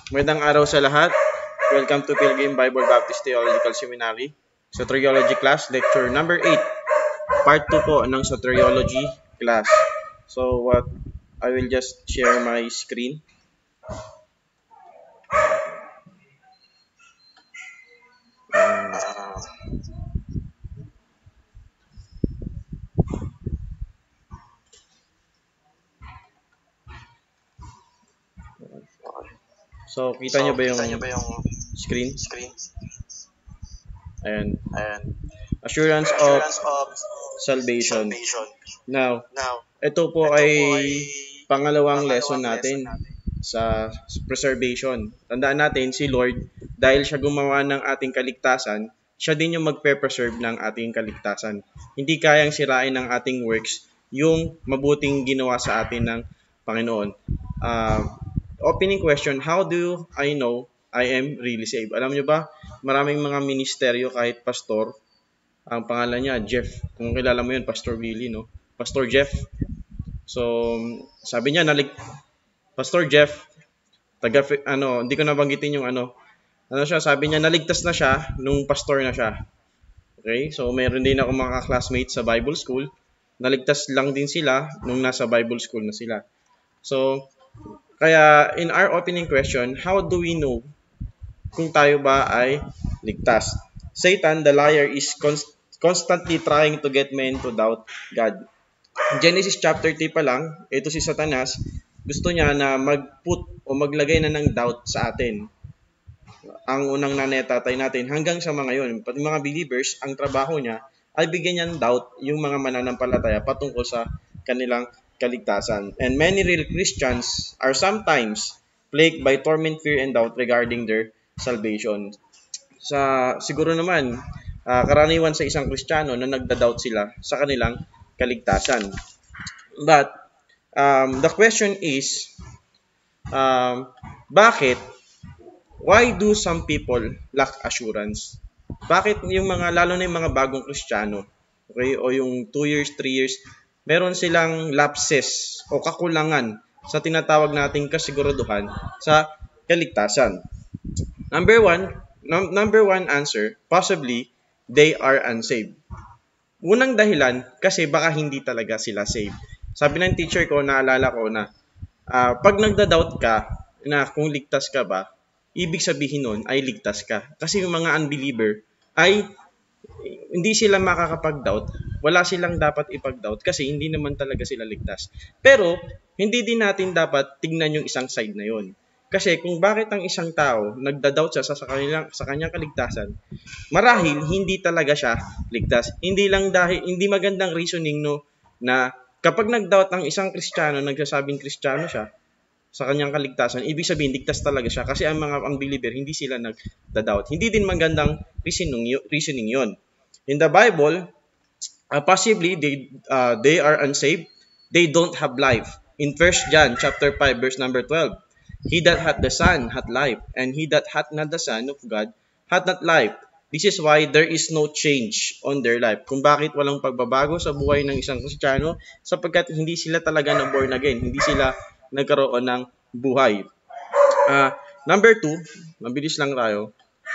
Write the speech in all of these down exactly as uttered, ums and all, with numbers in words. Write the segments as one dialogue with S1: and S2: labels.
S1: Magandang araw sa lahat. Welcome to Pilgrim Bible Baptist Theological Seminary. Soteriology class, lecture number eight. Part two po ng Soteriology class. So, what I will just share my screen. Uh, so, kita
S2: So,
S1: nyo ba yung,
S2: kita nyo ba yung
S1: screen?
S2: screen?
S1: Ayan.
S2: Ayan.
S1: Assurance,
S2: Assurance
S1: of
S2: of
S1: salvation.
S2: salvation.
S1: Now,
S2: Now,
S1: ito po
S2: ito
S1: ay
S2: po ay
S1: pangalawang
S2: pangalawang
S1: lesson
S2: lesson
S1: natin
S2: natin.
S1: sa preservation. Tandaan natin, si Lord, dahil siya gumawa ng ating kaligtasan, siya din yung magpe-preserve ng ating kaligtasan. Hindi kayang sirain ng ating works yung mabuting ginawa sa atin ng Panginoon. Uh, opening question, how do I know I am really saved? Alam nyo ba, maraming mga ministeryo kahit pastor, ang pangalan niya, Jeff. Kung kilala mo yun, Pastor Willie, no? Pastor Jeff. So, sabi niya, nalig Pastor Jeff, taga, ano, hindi ko nabanggitin yung ano, ano siya, sabi niya, naligtas na siya nung pastor na siya. Okay? So, meron din ako mga classmates sa Bible school. Naligtas lang din sila nung nasa Bible school na sila. So, kaya in our opening question, how do we know kung tayo ba ay ligtas? Satan, the liar, is const- constantly trying to get men to doubt God. Genesis chapter three pa lang, ito si Satanas, gusto niya na mag-put o maglagay na ng doubt sa atin. Ang unang nanay at tatay natin hanggang sa mga yon, pati mga believers, ang trabaho niya ay bigyan niya ng doubt yung mga mananampalataya patungkol sa kanilang kaligtasan. And many real Christians are sometimes plagued by torment, fear, and doubt regarding their salvation. Sa siguro naman, uh, karaniwan sa isang Kristiyano na nagda-doubt sila sa kanilang kaligtasan. But um, the question is, um, bakit, why do some people lack assurance? Bakit yung mga, lalo na yung mga bagong Kristiyano, okay, o yung two years, three years, meron silang lapses o kakulangan sa tinatawag nating kasiguraduhan sa kaligtasan? Number one, num- number one answer, possibly, they are unsaved. Unang dahilan, kasi baka hindi talaga sila saved. Sabi ng teacher ko, naalala ko na, uh, pag nagda-doubt ka na kung ligtas ka ba, ibig sabihin nun ay ligtas ka. Kasi yung mga unbeliever ay hindi sila makakapag-doubt. Wala silang dapat ipag-doubt kasi hindi naman talaga sila ligtas. Pero, hindi din natin dapat tignan yung isang side na yon. Kasi kung bakit ang isang tao nagda-doubt siya sa, sa, kanilang, sa kanyang kaligtasan, marahil hindi talaga siya ligtas. Hindi lang dahil, hindi magandang reasoning no, na kapag nag-doubt ang isang Kristiyano, nagsasabing Kristiyano siya, sa kanyang kaligtasan, ibig sabihin, ligtas talaga siya. Kasi ang mga unbeliever, hindi sila nag-doubt. Hindi din magandang reasoning, reasoning yon. In the Bible, uh, possibly, they, uh, they are unsaved. They don't have life. In First John chapter five, verse number twelve, he that hath the Son hath life, and he that hath not the Son of God hath not life. This is why there is no change on their life. Kung bakit walang pagbabago sa buhay ng isang Kristiyano, sapagkat hindi sila talaga na born again. Hindi sila nagkaroon ng buhay. Uh, number two, mabilis lang tayo.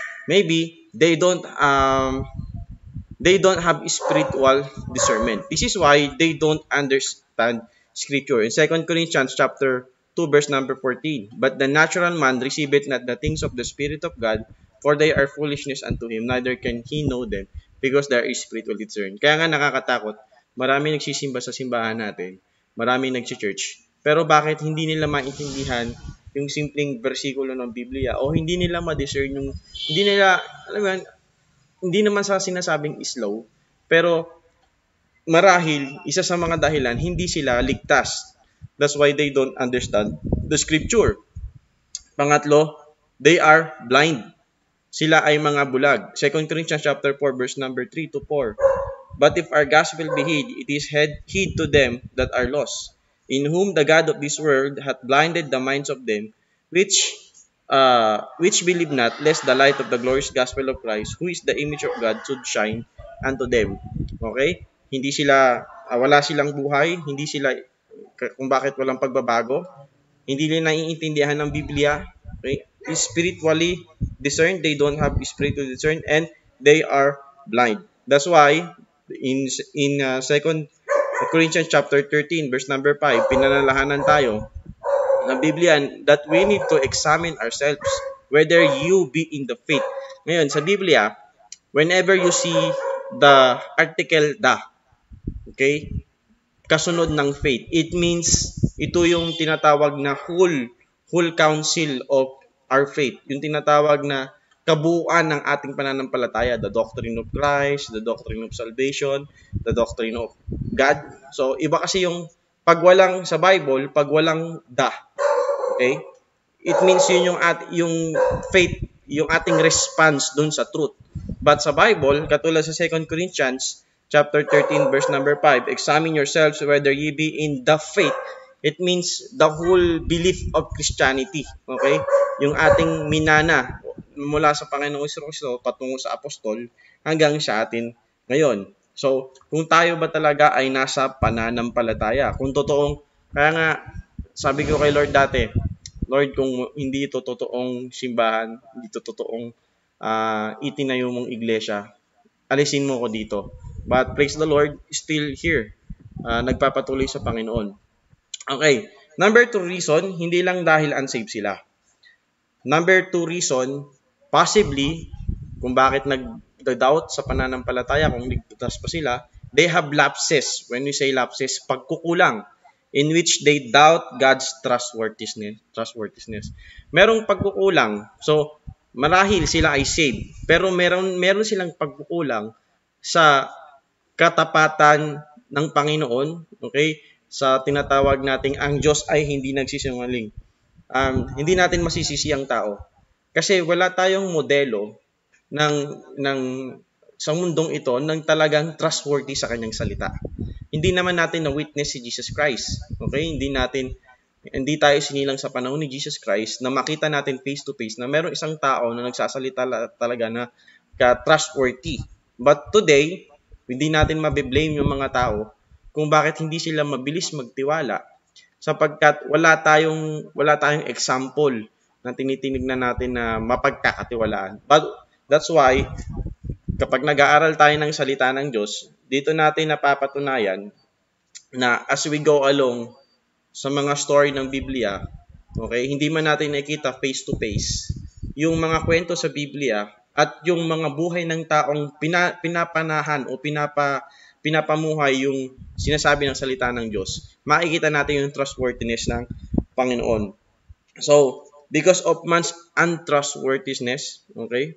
S1: Maybe they don't um they don't have spiritual discernment. This is why they don't understand Scripture. In Second Corinthians chapter two, verse number fourteen, but the natural man receiveth not the things of the Spirit of God, for they are foolishness unto him, neither can he know them, because there is spiritual discernment. Kaya nga nakakatakot, marami nagsisimba sa simbahan natin, marami nagsi-church, pero bakit hindi nila maintindihan yung simpleng bersikulo ng Biblia, o hindi nila ma-discern yung, hindi nila, alam mo yan, hindi naman sa sinasabing slow, pero marahil, isa sa mga dahilan, hindi sila ligtas. That's why they don't understand the Scripture. Pangatlo, they are blind. Sila ay mga bulag. Second Corinthians chapter four, verse number three to four. But if our gospel be hid, it is hid to them that are lost, in whom the God of this world hath blinded the minds of them which uh, which believe not, lest the light of the glorious gospel of Christ, who is the image of God, should shine unto them. Okay? Hindi sila, uh, wala silang buhay, hindi sila, kung bakit walang pagbabago, hindi nila naiintindihan ng Biblia, okay? spiritually discerned, they don't have spiritually discerned, and they are blind. That's why in in uh, second Corinthians chapter thirteen verse number five, pinanalahanan tayo ng Biblia that we need to examine ourselves whether you be in the faith. Ngayon, sa Biblia, whenever you see the article the, okay, kasunod ng faith, it means ito yung tinatawag na whole, whole counsel of our faith. Yung tinatawag na kabuuan ng ating pananampalataya, the doctrine of Christ, the doctrine of salvation, the doctrine of God. So, iba kasi yung pag walang sa Bible, pag walang the, okay, it means yun yung, at, yung faith, yung ating response dun sa truth. But sa Bible, katulad sa second Corinthians chapter thirteen verse number five, examine yourselves whether ye be in the faith. It means the whole belief of Christianity. Okay? Yung ating minana mula sa Panginoong Kristo patungo sa apostol hanggang sa atin ngayon. So, kung tayo ba talaga ay nasa pananampalataya? Kung totoong, kaya nga, sabi ko kay Lord dati, Lord, kung hindi ito totoong simbahan, hindi ito totoong uh, itinayo mong iglesia, alisin mo ko dito. But praise the Lord, still here. Uh, nagpapatuloy sa Panginoon. Okay. Number two reason, hindi lang dahil unsaved sila. Number two reason, possibly, kung bakit nag-doubt sa pananampalataya, kung ligtas pa sila, they have lapses. When we say lapses, pagkukulang, in which they doubt God's trustworthiness. trustworthiness. Merong pagkukulang. So, marahil sila ay saved. Pero meron, meron silang pagkukulang sa katapatan ng Panginoon, okay? Sa tinatawag nating ang Diyos ay hindi nagsisinungaling. Um, hindi natin masisisi ang tao. Kasi wala tayong modelo ng, ng sa mundong ito ng talagang trustworthy sa kanyang salita. Hindi naman natin na-witness si Jesus Christ. Okay? Hindi natin, hindi tayo sinilang sa panahon ni Jesus Christ na makita natin face to face na merong isang tao na nagsasalita talaga na ka-trustworthy. But today, hindi natin mabiblame yung mga tao kung bakit hindi sila mabilis magtiwala sapagkat wala tayong wala tayong example na tinitinignan natin na mapagkakatiwalaan. But that's why kapag nag-aaral tayo ng salita ng Diyos, dito natin napapatunayan na as we go along sa mga story ng Biblia, okay, hindi man natin nakita face to face yung mga kwento sa Biblia at yung mga buhay ng taong pina, pinapanahan o pinapa, pinapamuhay yung sinasabi ng salita ng Diyos, makikita natin yung trustworthiness ng Panginoon. So, because of man's untrustworthiness, okay,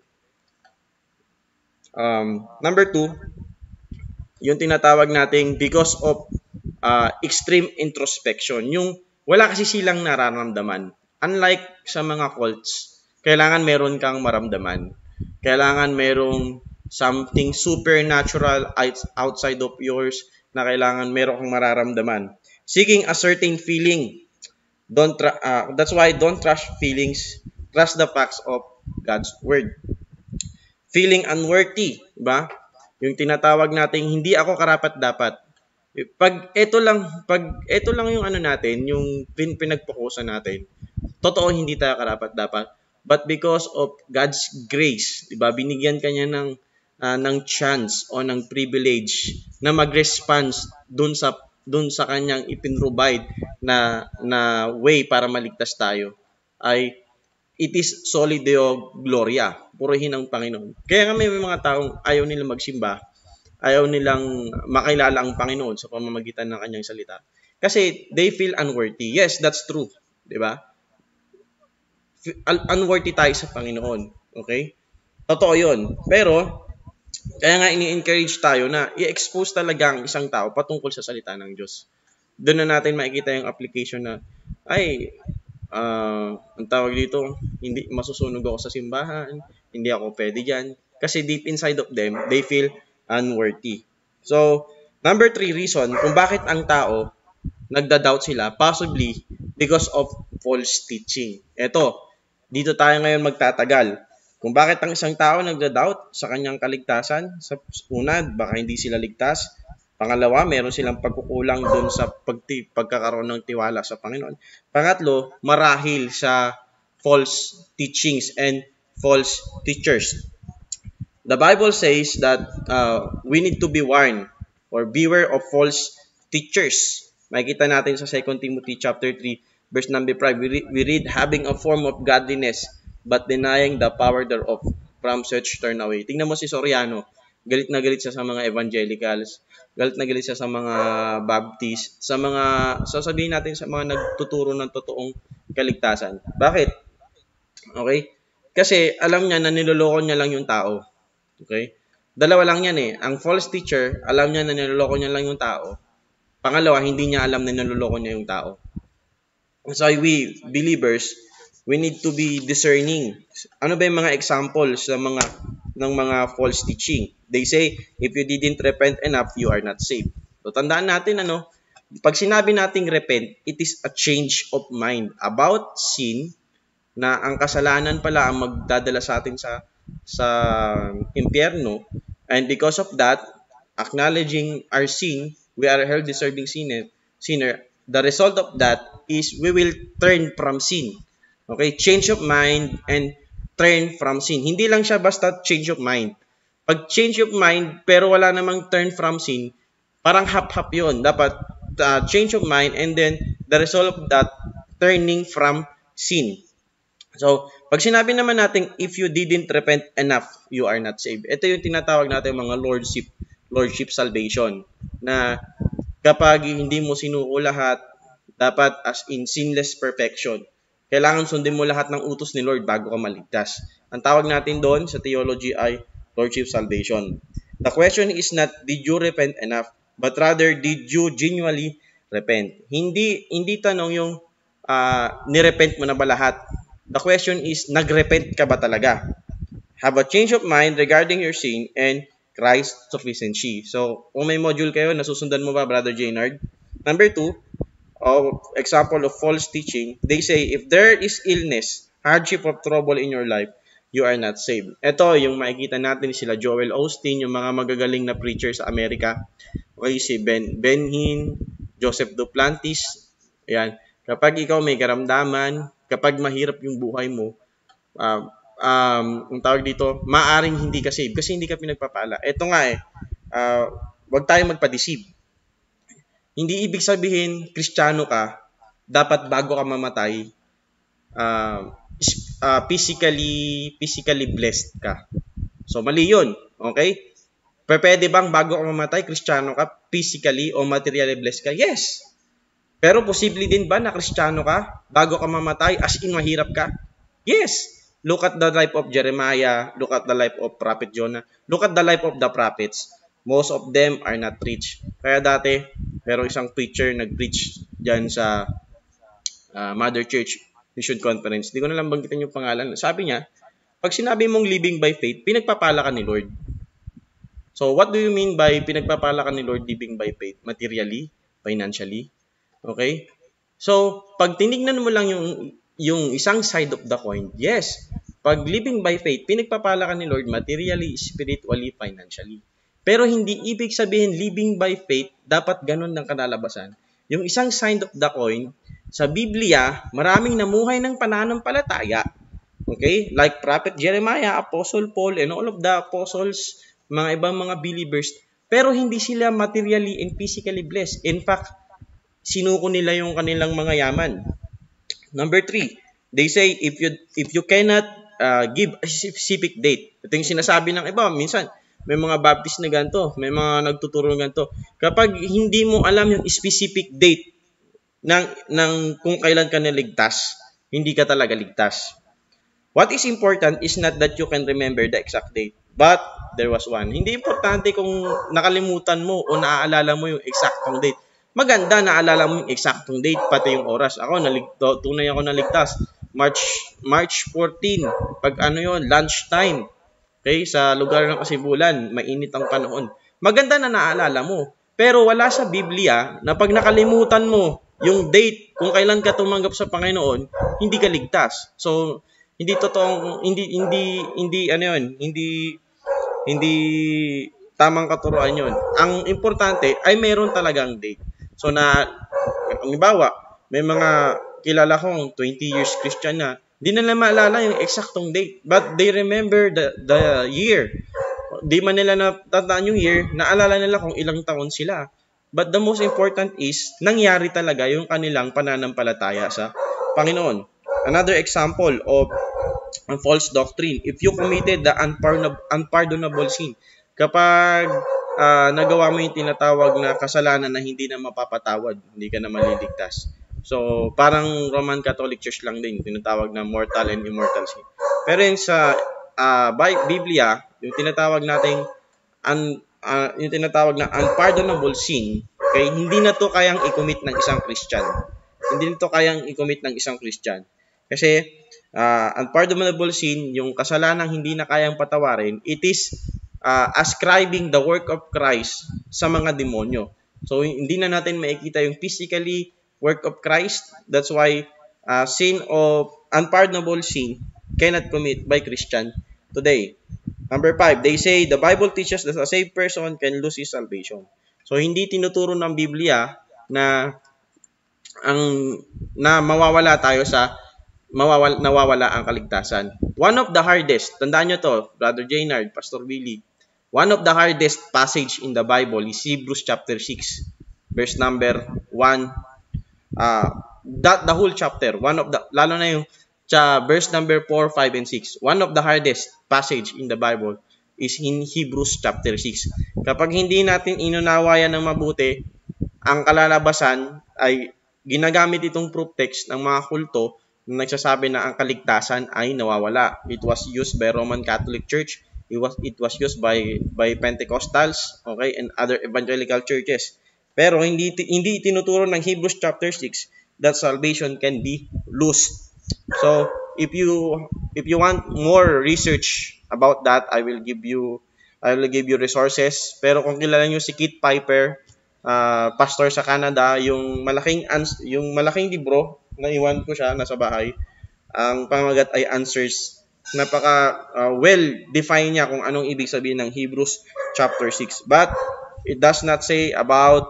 S1: um, number two, yung tinatawag nating because of uh, extreme introspection. Yung wala kasi silang nararamdaman. Unlike sa mga cults, kailangan meron kang maramdaman. Kailangan merong something supernatural outside of yours na kailangan meron kang mararamdaman. Seeking a certain feeling. Don't uh, that's why don't trust feelings. Trust the facts of God's word. Feeling unworthy, ba? Yung tinatawag nating hindi ako karapat-dapat. Pag ito lang, pag ito lang yung ano natin, yung pin, pinagpokusan natin, totoo hindi tayo karapat-dapat. But because of God's grace, diba, binigyan kanya ng uh, ng chance o ng privilege na mag-response dun sa dun sa kanyang ipinrovide na na way para maligtas tayo, ay it is soli Deo Gloria, purihin ang Panginoon. Kaya nga may mga taong ayaw nilang magsimba, ayaw nilang makilala ang Panginoon sa pamamagitan ng kanyang salita. Kasi they feel unworthy. Yes, that's true, di ba? Unworthy tayo sa Panginoon. Okay? Totoo yun. Pero, kaya nga ini-encourage tayo na i-expose talaga ang isang tao patungkol sa salita ng Diyos. Doon na natin makikita yung application na, ay, uh, ang tawag dito, hindi masusunog ako sa simbahan, hindi ako pwede dyan. Kasi deep inside of them, they feel unworthy. So, number three reason kung bakit ang tao nagda-doubt sila, possibly because of false teaching. Ito, dito tayo ngayon magtatagal. Kung bakit ang isang tao nagda-doubt sa kanyang kaligtasan, sa una, baka hindi sila ligtas. Pangalawa, meron silang pagkukulang dun sa pagti- pagkakaroon ng tiwala sa Panginoon. Pangatlo, marahil sa false teachings and false teachers. The Bible says that uh, we need to be warned or beware of false teachers. Makikita natin sa Second Timothy chapter three, verse number five. We, re- we read, having a form of godliness, but denying the power thereof, from such turn away. Tingnan mo si Soriano. Galit na galit siya sa mga evangelicals. Galit na galit siya sa mga Baptist. Sa mga, sasabihin natin sa mga nagtuturo ng totoong kaligtasan. Bakit? Okay? Kasi alam niya na niloloko niya lang yung tao. Okay? Dalawa lang yan eh. Ang false teacher, alam niya na niloloko niya lang yung tao. Pangalawa, hindi niya alam na niloloko niya yung tao. So we, believers, we need to be discerning. Ano ba yung mga examples ng mga, ng mga false teaching? They say, if you didn't repent enough, you are not saved. So tandaan natin, ano, pag sinabi nating repent, it is a change of mind about sin, na ang kasalanan pala ang magdadala sa atin sa sa impyerno, and because of that, acknowledging our sin, we are held deserving sinner, sinner. The result of that is we will turn from sin. Okay? Change of mind and turn from sin. Hindi lang siya basta change of mind. Pag change of mind, pero wala namang turn from sin, parang hap-hap yun. Dapat uh, change of mind and then the result of that, turning from sin. So, pag sinabi naman natin, if you didn't repent enough, you are not saved. Ito yung tinatawag natin mga lordship, lordship salvation. Na kapag hindi mo sinuko lahat, dapat as in sinless perfection. Kailangan sundin mo lahat ng utos ni Lord bago ka maligtas. Ang tawag natin doon sa theology ay lordship salvation. The question is not, did you repent enough? But rather, did you genuinely repent? Hindi, hindi tanong yung uh, nirepent mo na ba lahat? The question is, nagrepent ka ba talaga? Have a change of mind regarding your sin and Christ's sufficiency. So, kung may module kayo, nasusundan mo ba, Brother Jaynard? Number two, of example of false teaching, they say, if there is illness, hardship or trouble in your life, you are not saved. Ito, yung makikita natin sila Joel Osteen, yung mga magagaling na preacher sa Amerika. Okay, si Ben, Ben Hinn, Joseph Duplantis. Ayan. Kapag ikaw may karamdaman, kapag mahirap yung buhay mo, uh, um, ang tawag dito, maaring hindi ka save kasi hindi ka pinagpapala. Ito nga eh, uh, wag tayong magpa-deceive. Hindi ibig sabihin, Kristiyano ka, dapat bago ka mamatay, uh, uh, physically, physically blessed ka. So, mali yun. Okay? Pero pwede bang bago ka mamatay, Kristiyano ka, physically o materially blessed ka? Yes. Pero posible din ba na Kristiyano ka bago ka mamatay as in mahirap ka? Yes. Look at the life of Jeremiah. Look at the life of Prophet Jonah. Look at the life of the prophets. Most of them are not rich. Kaya dati, merong isang preacher nag-preach dyan sa uh, Mother Church Mission Conference. Hindi ko na lang banggitin yung pangalan. Sabi niya, pag sinabi mong living by faith, pinagpapala ka ni Lord. So, what do you mean by pinagpapala ka ni Lord living by faith? Materially? Financially? Okay? So, pag tinignan mo lang yung, yung isang side of the coin, yes, pag living by faith, pinagpapala ka ni Lord materially, spiritually, financially. Pero hindi ibig sabihin living by faith, dapat ganun ng kanalabasan. Yung isang side of the coin, sa Biblia, maraming namuhay ng pananampalataya. Okay? Like Prophet Jeremiah, Apostle Paul, and all of the apostles, mga ibang mga believers, pero hindi sila materially and physically blessed. In fact, sinuko nila yung kanilang mga yaman. Number three, they say if you if you cannot uh, give a specific date. Ito yung sinasabi ng iba. Minsan, may mga Baptist na ganito, may mga nagtuturo ng ganito. Kapag hindi mo alam yung specific date ng, ng kung kailan ka naligtas, hindi ka talaga ligtas. What is important is not that you can remember the exact date, but there was one. Hindi importante kung nakalimutan mo o naaalala mo yung exactong date. Maganda na alala mo yung exactong date, pati yung oras. Ako, naligto, tunay ako naligtas. March March fourteenth, pag ano yun, lunchtime. Okay, sa lugar ng Kasibulan, mainit ang panahon. Maganda na naalala mo. Pero wala sa Biblia na pag nakalimutan mo yung date kung kailan ka tumanggap sa Panginoon, hindi ka ligtas. So, hindi totoong, hindi, hindi, hindi, ano yun, hindi, hindi tamang katuruan yun. Ang importante ay meron talagang date. So na, halimbawa, may mga kilala kong twenty years Christian na, Hindi nila maalala yung eksaktong date. But they remember the, the year. Di man nila natatandaan yung year, naalala nila kung ilang taon sila. But the most important is, nangyari talaga yung kanilang pananampalataya sa Panginoon. Another example of a false doctrine. If you committed the unpardonable, unpardonable sin, kapag uh, nagawa mo yung tinatawag na kasalanan na hindi na mapapatawad, hindi ka na maliligtas. So, parang Roman Catholic Church lang din, tinatawag na mortal and immortal sin. Pero yung sa uh, Biblia, yung tinatawag nating un, uh, yung tinatawag na unpardonable sin, okay, hindi na to kayang i-commit ng isang Christian. Hindi na to kayang i-commit ng isang Christian. Kasi, uh, unpardonable sin, yung kasalanang hindi na kayang patawarin, it is uh, ascribing the work of Christ sa mga demonyo. So, hindi na natin makikita yung physically work of Christ. That's why uh, sin of unpardonable sin cannot commit by Christian today. Number five, they say the Bible teaches that a saved person can lose his salvation. So hindi tinuturo ng Biblia na ang na mawawala tayo sa mawawala nawawala ang kaligtasan. One of the hardest, tandaan nyo to, Brother Jaynard, Pastor Billy, one of the hardest passage in the Bible is Hebrews chapter six, verse number one. Uh, that the whole chapter, one of the, lalo na yung cha, verse number four, five, and six. One of the hardest passage in the Bible is in Hebrews chapter six. Kapag hindi natin inunawayan ng mabuti, ang kalalabasan ay ginagamit itong proof text ng mga kulto na nagsasabi na ang kaligtasan ay nawawala. It was used by Roman Catholic Church. It was, it was used by, by Pentecostals, okay, and other evangelical churches. Pero hindi hindi tinuturo ng Hebrews chapter six that salvation can be lost. So, if you if you want more research about that, I will give you I will give you resources. Pero kung kilala niyo si Keith Piper, uh, pastor sa Canada, yung malaking yung malaking libro, naiwan ko siya nasa bahay. Ang pamagat ay Answers. Napaka uh, well define niya kung anong ibig sabihin ng Hebrews chapter six. But it does not say about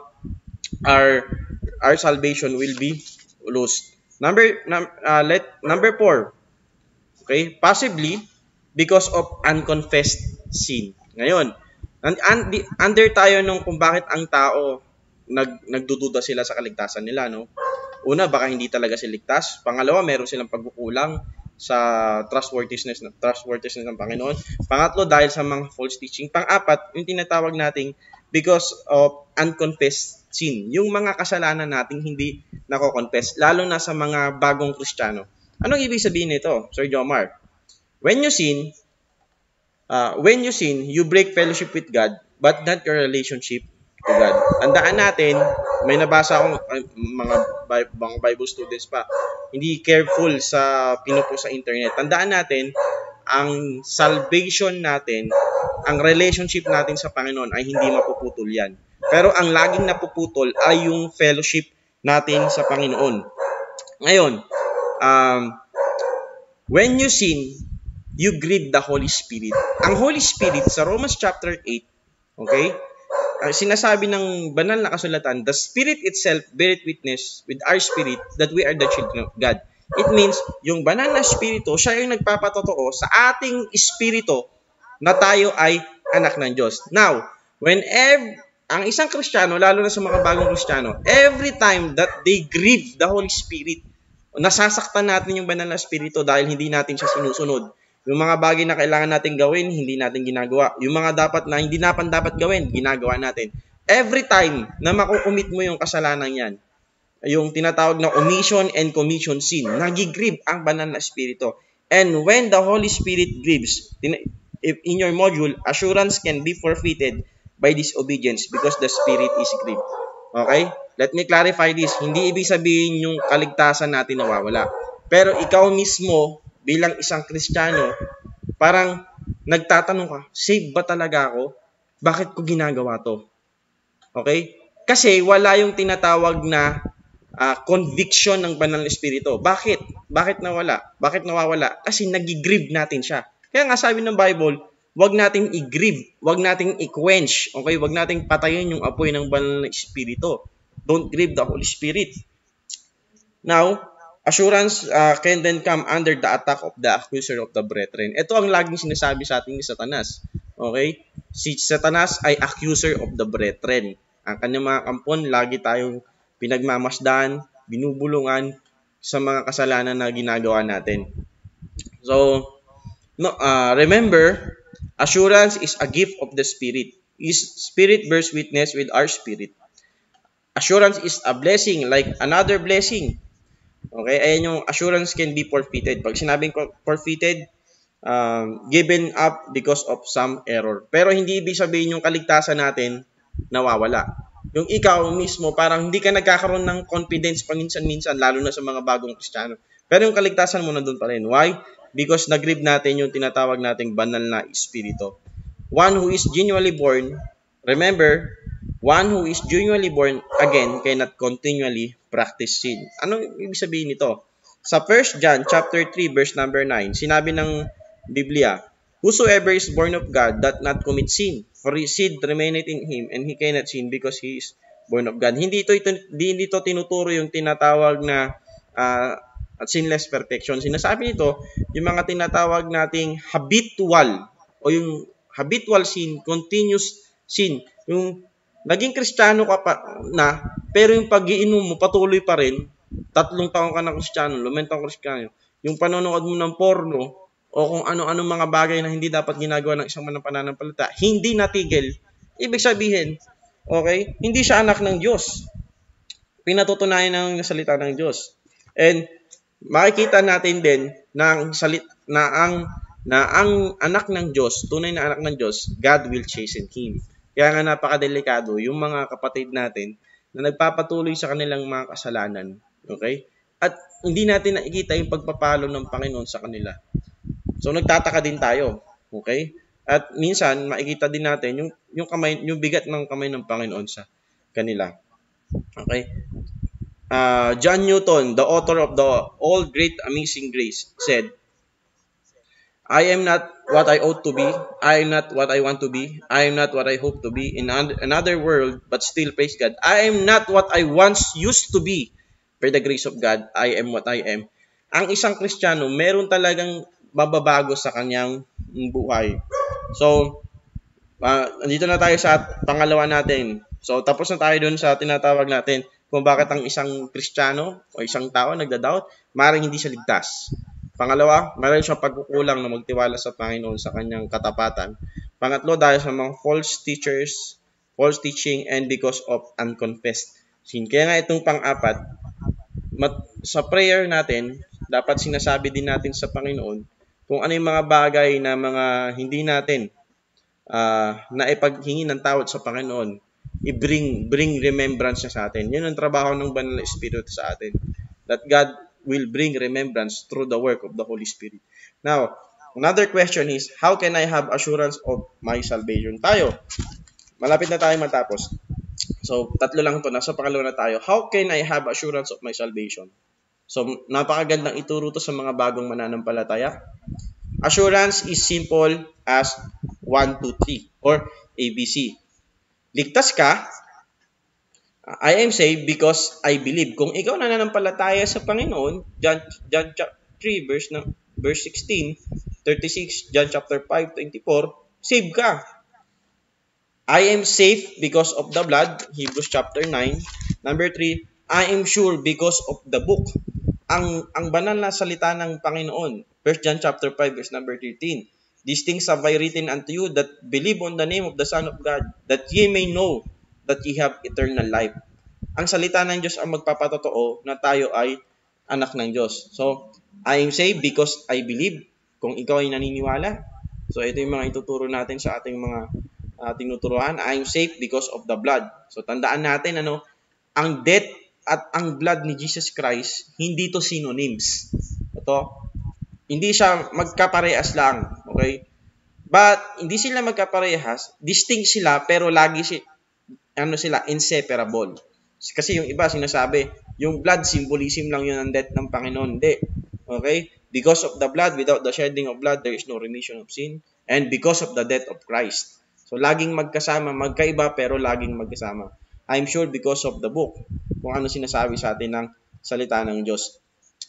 S1: our our salvation will be lost. Number num, uh, let number four. Okay, possibly because of unconfessed sin. Ngayon, under tayo nung kung bakit ang tao nag nagdududa sila sa kaligtasan nila, no? Una, baka hindi talaga sila ligtas. Pangalawa, meron silang pagkukulang sa trustworthiness ng trustworthiness ng Panginoon. Pangatlo, dahil sa mga false teaching. Pang-apat, yung tinatawag nating because of unconfessed sin. Yung mga kasalanan nating hindi nako-confess, lalo na sa mga bagong Kristiyano. Anong ibig sabihin nito, Sir Jomar? When you sin, uh, when you sin, you break fellowship with God, but not your relationship to God. Tandaan natin, may nabasa akong uh, mga, mga Bible students pa, hindi careful sa pinupo sa internet. Tandaan natin, ang salvation natin, ang relationship natin sa Panginoon ay hindi mapuputol yan. Pero ang laging napuputol ay yung fellowship natin sa Panginoon. Ngayon, um, when you sin, you grieve the Holy Spirit. Ang Holy Spirit sa Romans chapter eight, okay, uh, sinasabi ng banal na kasulatan, the Spirit itself beareth witness with our spirit that we are the children of God. It means, yung banal na espiritu, siya yung nagpapatotoo sa ating espiritu na tayo ay anak ng Diyos. Now, whenever ang isang Kristiyano, lalo na sa mga bagong Kristiyano, every time that they grieve the Holy Spirit, nasasaktan natin yung banal na espiritu dahil hindi natin siya sinusunod. Yung mga bagay na kailangan natin gawin, hindi natin ginagawa. Yung mga dapat na hindi napan dapat gawin, ginagawa natin. Every time na makukumit mo yung kasalanan yan, yung tinatawag na omission and commission sin, nagigrieve ang banal na espiritu. And when the Holy Spirit grieves, in your module, assurance can be forfeited by disobedience because the Spirit is grieved. Okay? Let me clarify this. Hindi ibig sabihin yung kaligtasan natin nawawala. Pero ikaw mismo, bilang isang Kristiyano, parang nagtatanong ka, save ba talaga ako? Bakit ko ginagawa to? Okay? Kasi wala yung tinatawag na uh, conviction ng banal na espiritu. Bakit? Bakit nawala? Bakit nawawala? Kasi nagigrieve natin siya. Kaya nga sabi ng Bible, wag nating i-grieve, wag nating i-quench, okay? Wag nating patayin yung apoy ng banal na espiritu. Don't grieve the Holy Spirit. Now, Assurance uh, can then come under the attack of the accuser of the brethren. Ito ang laging sinasabi sa ating ni Satanas. Okay? Si Satanas ay accuser of the brethren. Ang kanyang mga kampon, lagi tayong pinagmamasdan, binubulungan sa mga kasalanan na ginagawa natin. So, no, uh, remember, assurance is a gift of the Spirit. His Spirit bears witness with our spirit. Assurance is a blessing like another blessing. Okay, ayan yung assurance can be forfeited. Pag sinabing forfeited, um, given up because of some error. Pero hindi ibig sabihin yung kaligtasan natin nawawala. Yung ikaw mismo, parang hindi ka nagkakaroon ng confidence paminsan-minsan, lalo na sa mga bagong Kristiyano. Pero yung kaligtasan mo nandun pa rin. Why? Because nag-grieve natin yung tinatawag nating banal na espiritu. One who is genuinely born, remember, one who is genuinely born again cannot continually practice sin. Anong ibig sabihin nito? Sa First John chapter three verse number nine, sinabi ng Biblia, whosoever is born of God doth not commit sin, for his seed remaineth in him, and he cannot sin because he is born of God. Hindi ito, ito hindi ito tinuturo yung tinatawag na uh, sinless perfection. Sinasabi nito, yung mga tinatawag nating habitual o yung habitual sin, continuous sin, yung naging Kristiyano ka pa na, pero yung pag-iinom mo patuloy pa rin, tatlong taon ka na Kristiyano, lumang taon Kristiyano, yung panonood mo ng porno, o kung ano-ano mga bagay na hindi dapat ginagawa ng isang mananampalataya, hindi natigil, ibig sabihin, okay, hindi siya anak ng Diyos. Pinatutunayan ng salita ng Diyos. And makikita natin din na ang, salit, na ang, na ang anak ng Diyos, tunay na anak ng Diyos, God will chasten him. Kaya nga napakadelikado yung mga kapatid natin na nagpapatuloy sa kanilang mga kasalanan. Okay? At hindi natin nakikita yung pagpapalo ng Panginoon sa kanila. So nagtataka din tayo. Okay? At minsan makikita din natin yung yung kamay, yung bigat ng kamay ng Panginoon sa kanila. Okay? Uh, John Newton, the author of the All Great Amazing Grace, said, I am not what I ought to be. I am not what I want to be. I am not what I hope to be in another world, but still praise God. I am not what I once used to be. By the grace of God, I am what I am. Ang isang Kristiyano, meron talagang mababago sa kanyang buhay. So, uh, nandito na tayo sa pangalawa natin. So, tapos na tayo dun sa tinatawag natin kung bakit ang isang Kristiyano o isang tao nagda-doubt, maaaring hindi siya ligtas. Pangalawa, mayroon siyang pagkukulang na magtiwala sa Panginoon sa kanyang katapatan. Pangatlo, dahil sa mga false teachers, false teaching, and because of unconfessed sin. Kaya nga itong pang-apat, mat- sa prayer natin, dapat sinasabi din natin sa Panginoon kung ano yung mga bagay na mga hindi natin uh, na ipaghingi ng tawad sa Panginoon, i-bring bring remembrance sa atin. Yun ang trabaho ng Banal na Espiritu sa atin. That God will bring remembrance through the work of the Holy Spirit. Now, another question is, how can I have assurance of my salvation? Tayo, malapit na tayo matapos. So, tatlo lang ito. Nasa pangalawa na tayo. How can I have assurance of my salvation? So, napakagandang ituro to sa mga bagong mananampalataya. Assurance is simple as one, two, three or A B C. Ligtas ka, I am saved because I believe. Kung ikaw nananampalataya sa Panginoon, John, John chapter three, verse, na, verse sixteen, thirty-six, John chapter five, twenty-four, saved ka. I am safe because of the blood, Hebrews chapter nine. Number three, I am sure because of the book. Ang, ang banal na salita ng Panginoon, First John chapter five, verse number thirteen. These things have I written unto you that believe on the name of the Son of God, that ye may know that ye have eternal life. Ang salita ng Diyos ang magpapatotoo na tayo ay anak ng Diyos. So, I am saved because I believe. Kung ikaw ay naniniwala. So, ito yung mga ituturo natin sa ating mga uh, tinuturuan. I am saved because of the blood. So, tandaan natin, ano, ang death at ang blood ni Jesus Christ, hindi to synonyms. Ito, hindi siya magkaparehas lang. Okay? But, hindi sila magkaparehas. Distinct sila, pero lagi si ano sila, inseparable. Kasi yung iba sinasabi, yung blood symbolism lang yun ang death ng Panginoon. Hindi. Okay? Because of the blood, without the shedding of blood, there is no remission of sin. And because of the death of Christ. So, laging magkasama, magkaiba, pero laging magkasama. I'm sure because of the book. Kung ano sinasabi sa atin ng salita ng Diyos.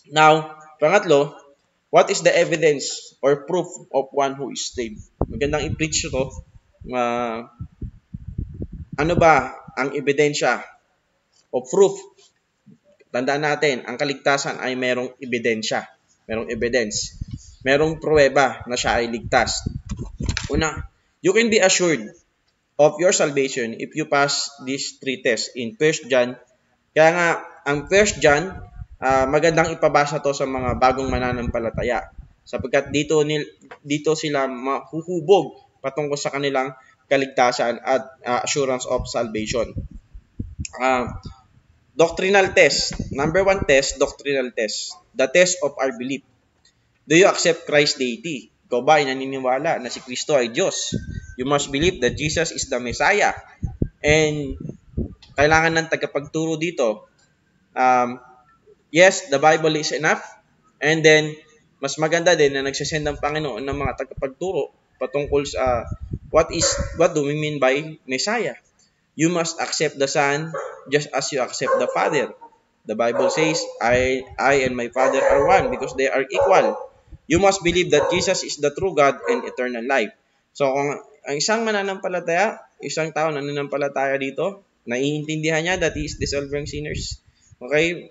S1: Now, pangatlo, what is the evidence or proof of one who is saved? Magandang i-preach ito. Uh, ano ba ang ebidensya o proof? Tandaan natin, ang kaligtasan ay merong ebidensya. Merong evidence. Merong pruweba na siya ay ligtas. Una, you can be assured of your salvation if you pass these three tests in First John. Kaya nga, ang First John, uh, magandang ipabasa to sa mga bagong mananampalataya. Sapagkat dito, nil, dito sila mahuhubog patungkol sa kanilang kaligtasan at uh, assurance of salvation. Uh, doctrinal test. Number one test, doctrinal test. The test of our belief. Do you accept Christ's deity? Ikaw ba ay naniniwala na si Kristo ay Diyos? You must believe that Jesus is the Messiah. And kailangan ng tagapagturo dito. Um, yes, the Bible is enough. And then, mas maganda din na nagsasend ng Panginoon ng mga tagapagturo patungkol sa what is what do we mean by Messiah. You must accept the Son just as you accept the Father. The Bible says, I, I and my Father are one because they are equal. You must believe that Jesus is the true God and eternal life. So, kung ang isang mananampalataya, isang tao na nananampalataya dito, naiintindihan niya that he is dissolving sinners. Okay?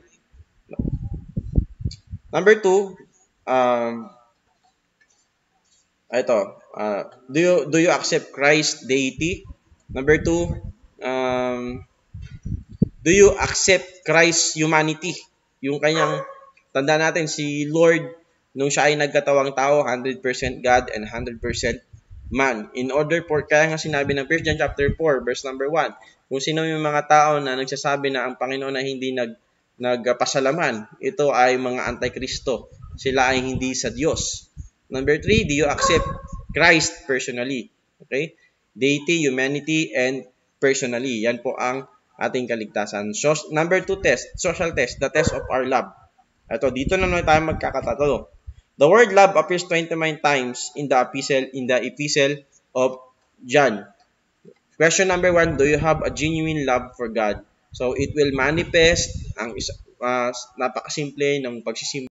S1: Number two, um, ito, uh, do you do you accept Christ's deity? Number two, um, do you accept Christ's humanity? Yung kanyang, tanda natin, si Lord, nung siya ay nagkatawang tao, one hundred percent God and one hundred percent man. In order for, kaya nga sinabi ng First John chapter four, verse number one, kung sino yung mga tao na nagsasabi na ang Panginoon ay hindi nag, nagpasalaman, ito ay mga antikristo. Sila ay hindi sa Diyos. Number three, do you accept Christ personally? Okay? Deity, humanity, and personally. Yan po ang ating kaligtasan. So, number two test, social test, the test of our love. Ito, dito na naman tayo magkakatatalo. The word love appears twenty-nine times in the epistle in the epistle of John. Question number one, do you have a genuine love for God? So, it will manifest ang uh, napakasimple ng pagsisimba